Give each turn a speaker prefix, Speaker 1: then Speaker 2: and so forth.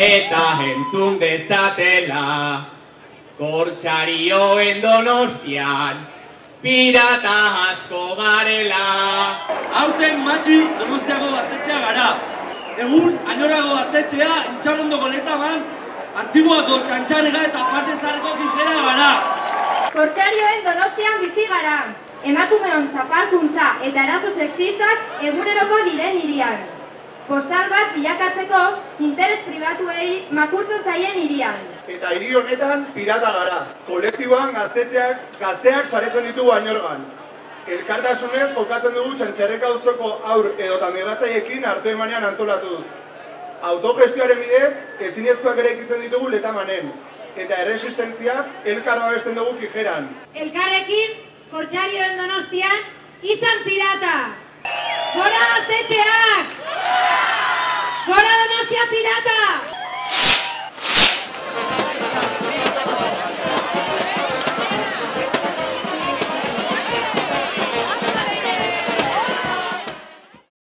Speaker 1: eta entzun dezatela. Kortxarioen Donostian, pirata asko garela.
Speaker 2: Aurten matxi Donostiako gaztetxea gara. Egun, Añorago gaztetxea, Intxarrondoko Letaman, Antiguako Txantxarrega eta Partezarreko Kijera gara.
Speaker 3: Kortxarioen Donostian bizi gara. Emakumeon zapalkuntza eta eraso sexistak eguneroko diren hirian. Postal bat bilakatzeko interes pribatuei makurtzen zaien hirian.
Speaker 4: Eta hiri honetan pirata gara. Kolektiboan gazteak saretzen ditugu Añorgan. Elkartasunez jokatzen dugu Txantxarreka auzoko haur edota migratzaiekin hartu emanean antolatuz. Autogestioaren bidez, ezinezkoak eraikitzen ditugu Letamanen. Eta erresistentziak elkar babesten dugu Kijeran.
Speaker 5: Elkarrekin, Kortxarioen Donostian, izan pirata! Gora gaztetxeak! Gora Donostia pirata!